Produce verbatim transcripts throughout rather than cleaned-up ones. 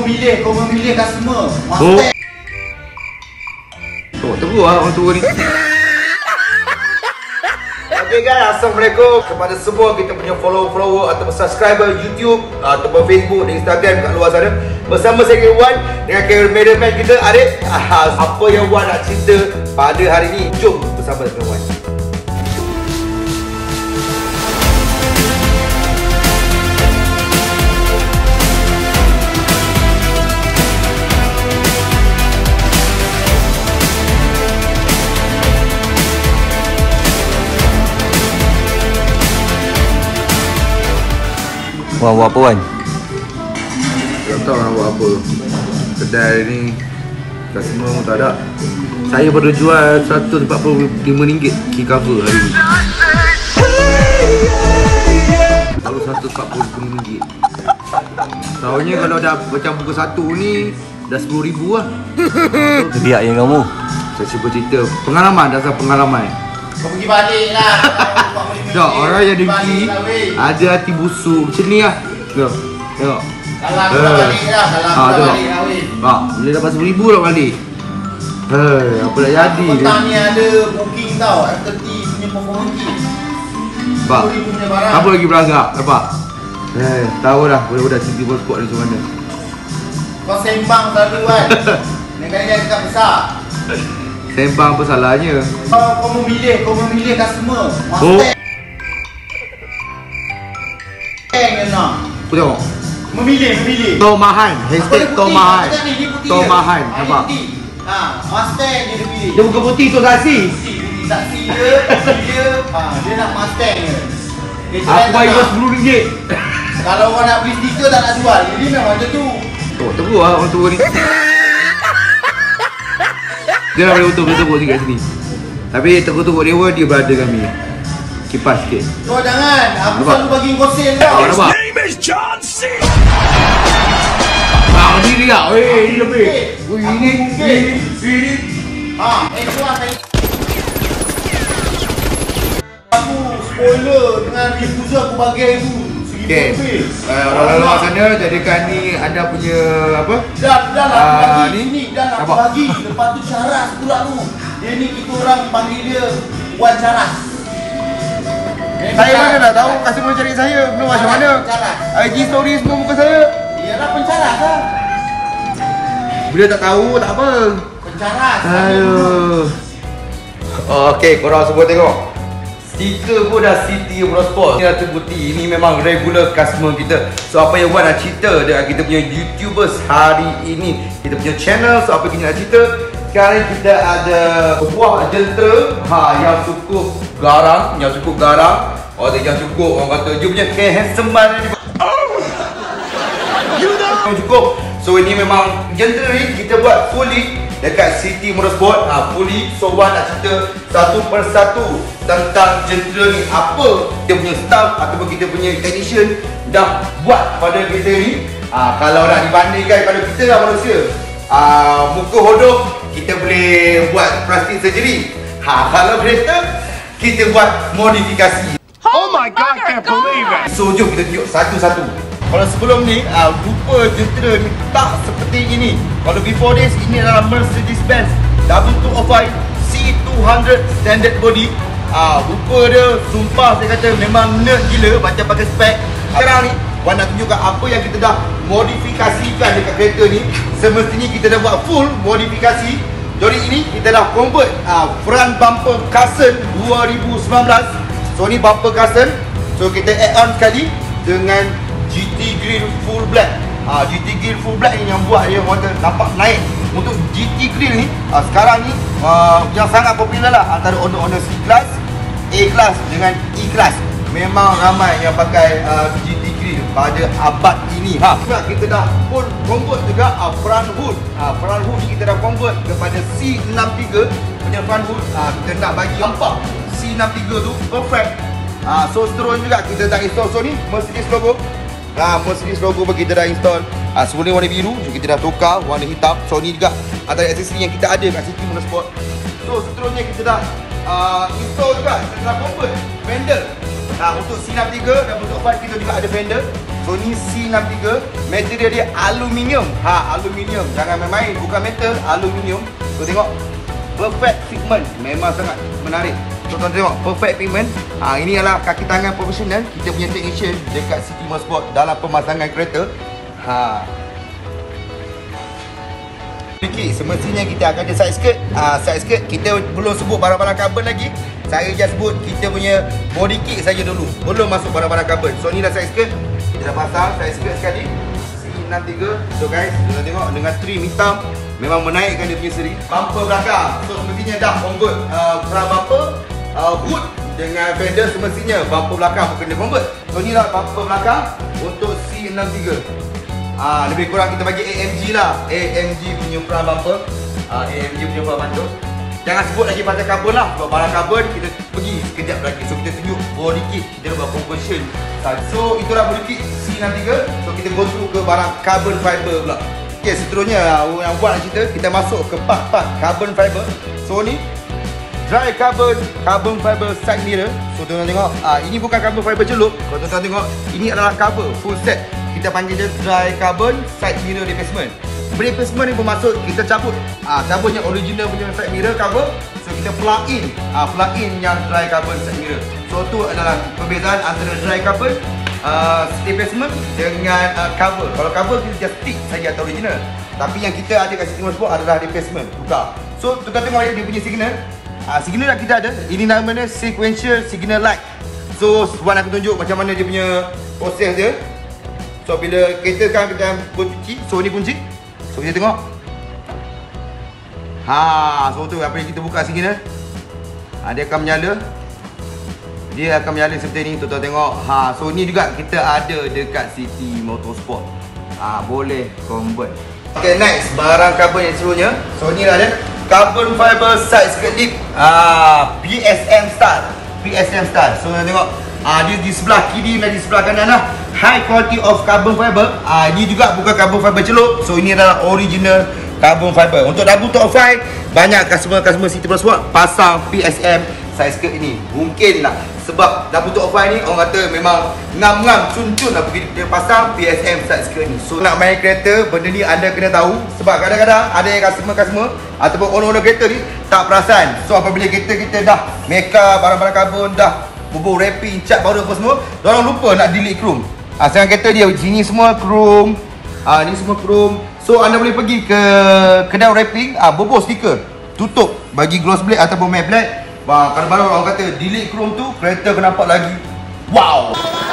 memilih, kau memilih customer. Mustang. Oh, teruk lah orang tua ni. Okay guys, Assalamualaikum kepada semua kita punya follower-follower ataupun subscriber YouTube ataupun Facebook dan Instagram kat luar sana. Bersama saya Wan dengan cameraman kita Arif. Apa yang Wan nak cerita pada hari ni? Jom bersama dengan Wan. Wan, buat apa Wan? Tak tahu nak buat apa. Kedai ni customer pun tak ada. Saya baru jual seratus empat puluh lima ringgit key cover hari ni. Kalau seratus empat puluh lima ringgit. Tahunya kalau dah macam pukul satu ni dah sepuluh ribu lah. Biak yang kamu. Saya cuba cerita pengalaman, dasar pengalaman. Kau pergi balik lah. Tak, orang yang dengki ada hati busuk macam ni lah. Tengok, tengok. Kalau aku dah balik lah, kalau aku dah balik lah weh. Tak, boleh dapat sepuluh ribu lah balik. Hei, apa nak jadi dia? Petang ni ada booking tau, F tiga puluh punya performance kit. Pak, apa lagi beragak, nampak? Eh, tahu dah budak-budak City Ball Sport ni macam mana. Kau sembang selalu kan. Negara dia cakap besar. Sembang apa salahnya? Kau, kau memilih, kau memilih customer. Oh. Mustang. Yang nak. Aku tengok. Memilih, memilih. Tomahan, hashtag Tomahan. Tomahan, Ha, nampak? Ha, Mustang dia pilih. Dia bukan putih tu saksi. Putih, putih saksi dia, putih dia. Ha, dia nak Mustang je. Dia Aku bagi kau sepuluh ringgit. Kalau orang nak beli stiker tak nak jual. Jadi memang macam tu. Oh, teruk lah orang tua ni. Dia dah boleh betul-betul sikit kat sini. Tapi teruk-teruk dewa dia berada kami. Kipas sikit. Kau jangan, aku nampak? selalu bagi kau sale tau. His nampak? name is John C. Ah, ni dia. Weh, ni lebih. Weh, Aku ini mungkin. ini ini. Ha, eh tuan saya. Aku spoiler dengan diffuser aku bagi tu. Okay. Seribu lebih. Uh, orang luar sana jadikan ni anda punya apa? Dah, dah lah aku Ah, bagi ni? ni, dah lah aku Nampak? bagi. Lepas tu Syaras pula tu. Dia ni kita orang panggil dia Wan Syaras. Saya mana dah tahu customer cari saya belum macam mana. I G story semua muka saya. Iyalah pencaras lah. Bila tak tahu tak apa. Pencaras. Aduh. Okey, korang semua tengok. Stiker pun dah City Motorsport. Ini dah terbukti. Ini memang regular customer kita. So apa yang Wan nak cerita dengan kita punya YouTubers hari ini, kita punya channel. So apa yang kita nak cerita? Sekarang kita ada sebuah jentera ha, yang cukup garang, yang cukup garang. Oh, yang cukup orang kata dia punya kehansomeman ni. Yang cukup. So ini memang jentera ni kita buat fully dekat City Motorsport. Ha, fully. So Wan nak cerita satu persatu tentang jentera ni, apa dia punya staff ataupun kita punya technician dah buat pada kereta ni. Ha, kalau nak dibandingkan pada kita lah manusia, ha, muka hodoh kita boleh buat plastik surgery. Ha, kalau kereta kita buat modifikasi. Oh my God, I can't believe it. So jom kita tengok satu-satu. Kalau sebelum ni, uh, rupa jentera ni tak seperti ini. Kalau before this, ini adalah Mercedes-Benz W two oh five C two hundred standard body. Uh, rupa dia, sumpah saya kata memang nerd gila macam pakai spek. Sekarang ni, Wan nak tunjukkan apa yang kita dah modifikasikan dekat kereta ni. Semestinya kita dah buat full modifikasi. Jadi ini kita dah convert uh, front bumper custom dua ribu sembilan belas. So ni bumper custom. So kita add on sekali dengan G T Grill full black. Ah, G T Grill full black ni yang buat dia orang kata nampak naik. Untuk G T Grill ni ah, sekarang ni ah, yang sangat popular lah antara owner-owner C-Class, A-Class dengan E-Class. Memang ramai yang pakai ah, G T Grill pada abad ini. Ha, juga kita dah full convert juga ah, front hood. Ah, front hood ni kita dah convert kepada C enam tiga punya front hood. Ah, kita nak bagi nampak C enam tiga tu perfect. Ah, so seterusnya juga kita dah install so ni Mercedes logo. Ah, Mercedes logo bagi kita dah install. Ah, sebelum ni warna biru, so kita dah tukar warna hitam. So ni juga antara aksesori yang kita ada kat City Motorsport. So seterusnya kita dah uh, install juga, kita dah convert fender. Ah, untuk C enam tiga dan untuk empat kita juga ada fender. Sony C enam tiga, material dia aluminium. Ha, aluminium. Jangan main-main, bukan metal, aluminium. So tengok, perfect fitment. Memang sangat menarik. Tuan-tuan tengok, perfect fitment. Ha, ini adalah kaki tangan profesional. Kita punya technician dekat City Motorsport dalam pemasangan kereta. Ha. Sedikit, semestinya kita akan ada side skirt. uh, Side skirt, kita belum sebut barang-barang carbon lagi. Saya just sebut kita punya body kit saja dulu, belum masuk barang-barang carbon. So ni dah side skirt. Kita dah pasang side skirt sekali C enam tiga. So guys, kita tengok dengan trim hitam, memang menaikkan dia punya seri. Bumper belakang, so semestinya dah convert uh, front bumper, uh, hood dengan fender. Semestinya bumper belakang pun kena convert. So ni lah bumper belakang untuk C enam tiga. Ah, lebih kurang kita bagi A M G lah. A M G punya front bumper. Ah, A M G punya front bumper. Jangan sebut lagi pasal carbon lah. Sebab barang carbon kita pergi sekejap lagi. So kita tunjuk body kit, kita buat conversion. So itulah body kit C enam tiga. So kita go through ke barang carbon fiber pula. Okay, seterusnya yang buat nak cerita, kita masuk ke part-part carbon fiber. So ni dry carbon, carbon fiber side mirror. So tuan-tuan tengok, ah, ini bukan carbon fiber celup. Kalau tuan-tuan tengok, ini adalah cover full set. Kita panggil dia dry carbon side mirror replacement. Replacement ni bermaksud kita cabut ah, cabut yang original punya side mirror cover. So kita plug in ah, plug in yang dry carbon side mirror. So tu adalah perbezaan antara dry carbon uh, replacement dengan uh, cover. Kalau cover kita just stick saja atau original. Tapi yang kita ada kat City Motorsport adalah replacement, tukar. So tuan-tuan tengok dia punya signal. Ah, signal yang kita ada, ini namanya sequential signal light. So Wan aku tunjuk macam mana dia punya proses dia. So bila kereta kan kita kunci, so ni kunci. So kita tengok. Ha, so tu apa yang kita buka signal. Ha, dia akan menyala. Dia akan menyala seperti ni, tuan-tuan tengok. Ha, so ni juga kita ada dekat City Motorsport. Ha, boleh convert. Okay, next barang carbon yang seterusnya. So ni lah dia. Carbon fiber side skirt lip. Ah, P S M style. P S M style. So tuan tengok. Ah, dia di sebelah kiri dan di sebelah kanan lah. High quality of carbon fiber. Ah, ini juga bukan carbon fiber celup. So ini adalah original carbon fiber. Untuk double top five, banyak customer-customer City Motorsport pasang P S M side skirt ini. Mungkin lah sebab double top five ni orang kata memang ngam-ngam cun-cun lah pergi dia pasang P S M side skirt ni. So nak main kereta, benda ni anda kena tahu. Sebab kadang-kadang ada yang customer-customer ataupun owner-owner kereta ni tak perasan. So apabila kereta kita dah meka barang-barang karbon, dah bubur wrapping, cat baru apa semua, diorang lupa nak delete chrome. Ah, sedangkan kereta dia sini semua chrome. Ah, ni semua chrome. So anda boleh pergi ke kedai wrapping, ah, bubur stiker, tutup bagi gloss black ataupun matte black. Bah, kalau baru orang kata delete chrome tu, kereta akan nampak lagi wow.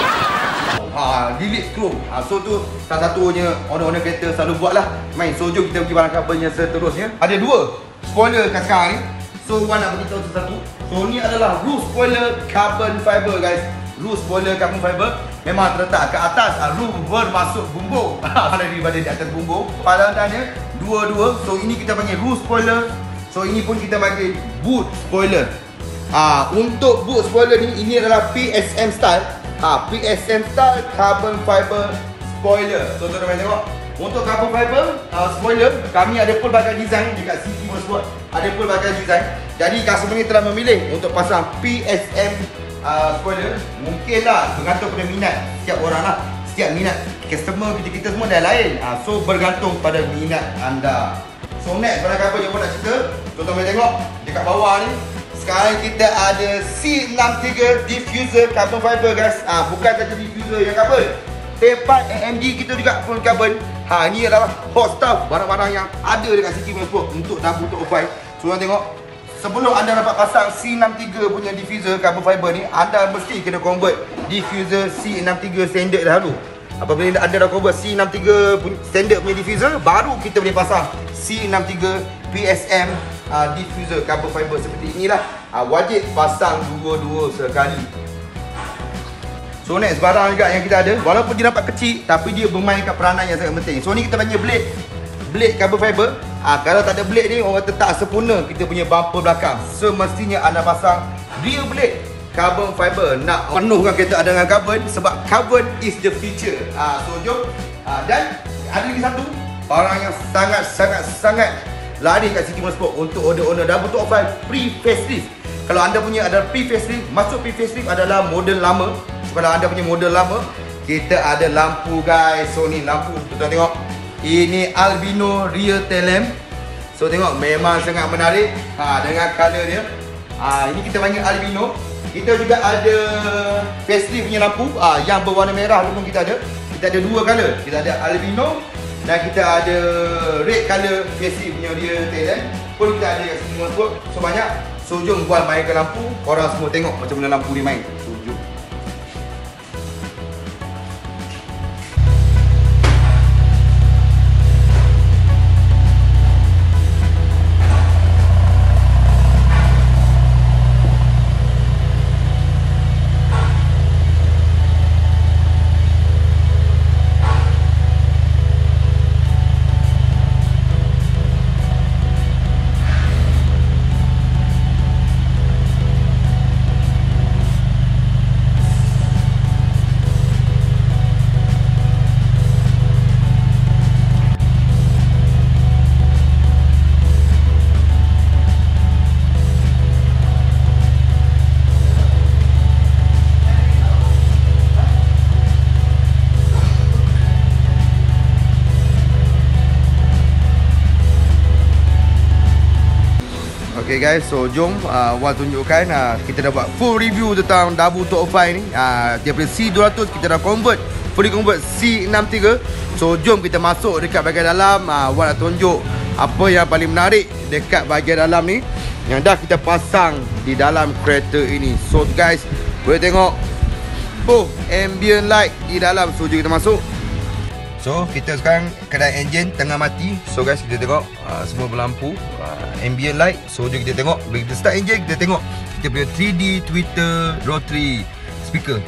Ha, delete chrome. Ha, so tu salah satunya owner-owner kereta selalu buat lah. Main, so jom kita pergi barang carbon yang seterusnya. Ada dua spoiler kat sekarang ni. So Wan nak beritahu satu. So ni adalah roof spoiler carbon fiber guys. Roof spoiler carbon fiber memang terletak ke atas uh, roof bermasuk bumbung. Daripada di atas bumbung. Padahalnya dua-dua. So ini kita panggil roof spoiler. So ini pun kita panggil boot spoiler. Ah, uh, untuk boot spoiler ni, ini adalah P S M style. Ah, uh, P S M style carbon fiber spoiler. So tuan-tuan tengok. Untuk carbon fiber uh, spoiler, kami ada pelbagai design dekat City Motorsport. Ada pelbagai design. Jadi customer ni telah memilih untuk pasang P S M uh, spoiler. Mungkinlah bergantung pada minat setiap orang lah. Setiap minat customer kita-kita semua dah lain. uh, So bergantung pada minat anda. So next barang carbon yang pun nak cerita, tuan-tuan boleh tengok dekat bawah ni. Sekarang kita ada C enam tiga diffuser carbon fiber guys. Ah, uh, bukan saja diffuser yang carbon. Tepat A M G kita juga full carbon. Ha, ini adalah hot stuff, barang-barang yang ada dekat City Motorsport untuk double top five. So korang tengok, sebelum anda dapat pasang C enam tiga punya diffuser carbon fiber ni, anda mesti kena convert diffuser C enam tiga standard dahulu. Apabila anda dah convert C enam tiga standard punya diffuser, baru kita boleh pasang C enam tiga P S M uh, diffuser carbon fiber seperti inilah. uh, Wajib pasang dua-dua sekali. So next barang juga yang kita ada, walaupun dia nampak kecil, tapi dia bermainkan peranan yang sangat penting. So ni kita panggil blade, blade carbon fiber. Ah, kalau tak ada blade ni, orang kata tak sempurna kita punya bumper belakang. Semestinya anda pasang real blade carbon fiber. Nak penuhkan kereta anda dengan carbon, sebab carbon is the future. Ah, so jom. Ah, dan ada lagi satu barang yang sangat-sangat-sangat lari kat City Motorsport untuk owner-owner double top five pre-facelift. Kalau anda punya ada pre-facelift, masuk pre-facelift adalah model lama. Kalau anda punya model lama, kita ada lampu guys. So ni lampu, tuan tengok. Ini albino rear tail lamp. So tengok memang sangat menarik. Ha, dengan color dia. Ha, ini kita panggil albino. Kita juga ada facelift punya lampu. Ha, yang berwarna merah tu pun kita ada. Kita ada dua color. Kita ada albino dan kita ada red color facelift punya rear tail lamp. Pun kita ada kat sini semua. So banyak. So jom buat mainkan lampu. Korang semua tengok macam mana lampu ni main. So jom. Okay guys, so jom uh, Wan tunjukkan uh, kita dah buat full review tentang Dabu dua nol lima ni. uh, Daripada C dua ratus kita dah convert, fully convert C enam tiga. So jom kita masuk dekat bahagian dalam. uh, Wan nak tunjuk apa yang paling menarik dekat bahagian dalam ni yang dah kita pasang di dalam kereta ini. So guys, boleh tengok oh, ambient light di dalam. So jom kita masuk. So kita sekarang kedai engine tengah mati. So guys, kita tengok uh, semua berlampu, uh, ambient light. So jom kita tengok. Bila kita start engine, kita tengok kita punya three D Twitter rotary speaker.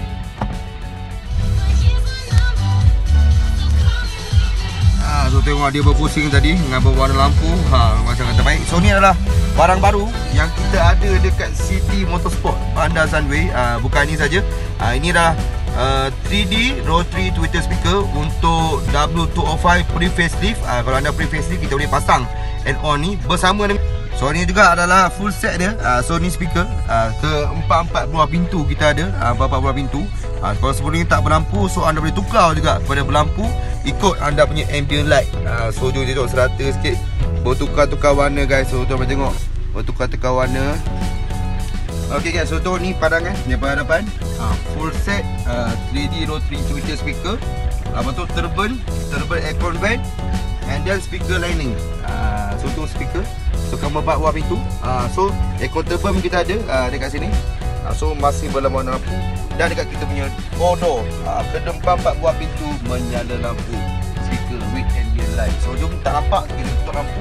Ah, so tengok dia berpusing tadi dengan berwarna lampu. Ha, macam kata baik. So ni adalah barang baru yang kita ada dekat City Motorsport Bandar Sunway. uh, Bukan ni saja. uh, Ini adalah Uh, three D rotary Twitter speaker untuk W dua nol lima pre-facelift. uh, Kalau anda pre-facelift, kita boleh pasang and on ni bersama dengan. So ni juga adalah full set dia. uh, So ni speaker uh, ke empat-empat buah pintu kita ada. uh, Empat-empat buah pintu. uh, Kalau sebelum ni tak berlampu, so anda boleh tukar juga kepada berlampu ikut anda punya ambient light. uh, So jom tengok serata sikit. Bertukar-tukar warna guys. So tuan boleh tengok bertukar-tukar warna. Okay guys, so tu ni padangan daripada hadapan. ha, Full set uh, three D rotary Twitter speaker. Lepas tu turban, turban aircon vent, and then speaker lining. uh, So tu speaker. So kamu empat buah pintu. uh, So aircon turban kita ada uh, dekat sini. uh, So masih berlawan lampu. Dan dekat kita punya door, uh, kedua empat buah pintu menyala lampu speaker with ambient light. So jom tak nampak, kita tutup lampu.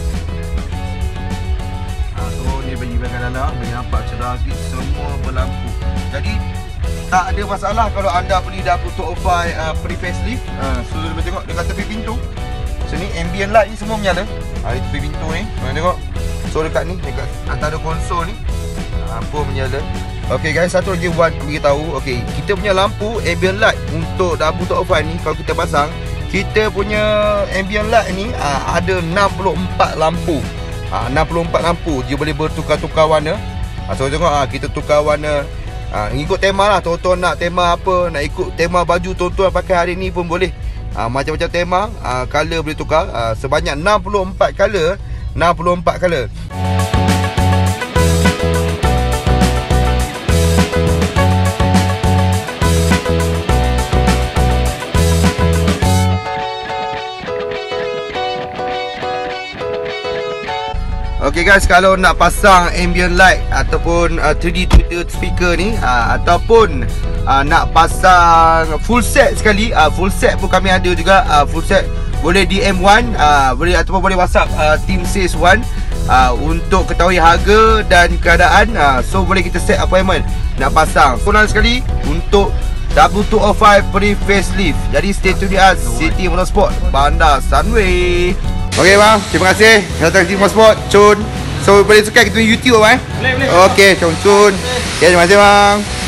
So ni bagi bahagian dalam, boleh nampak cerah sikit, semua berlampu. Jadi tak ada masalah kalau anda beli W dua nol lima uh, pre-facelift. uh, So boleh tengok dekat tepi pintu. So ni ambient light ni semua menyala. uh, Di tepi pintu ni, boleh tengok. So dekat ni, dekat antara konsol ni, uh, pun menyala. Okay guys, satu lagi Wan beritahu. Okay, kita punya lampu ambient light untuk W dua nol lima ni, kalau kita pasang, kita punya ambient light ni uh, ada enam puluh empat lampu. Ha, enam puluh empat lampu. Dia boleh bertukar-tukar warna. ha, So tengok ha, kita tukar warna. ha, Ikut tema lah. Tuan-tuan nak tema apa, nak ikut tema baju tuan-tuan pakai hari ni pun boleh. ha, Macam-macam tema, ha, color boleh tukar. ha, Sebanyak enam puluh empat color. enam puluh empat color. Okay guys, kalau nak pasang ambient light ataupun uh, three D Twitter speaker ni, uh, ataupun uh, nak pasang full set sekali, uh, full set pun kami ada juga. uh, Full set boleh D M Wan, uh, boleh ataupun boleh WhatsApp uh, Team Sales Wan uh, untuk ketahui harga dan keadaan. uh, So boleh kita set appointment nak pasang. Senang sekali untuk W dua nol lima pre-facelift. Jadi stay tune di us City Motorsport Bandar Sunway. Okay bang, terima kasih datang City Motorsport. Cun. So boleh subscribe kita YouTube bang. Boleh, boleh. Okay, cun cun. Okay, terima kasih bang.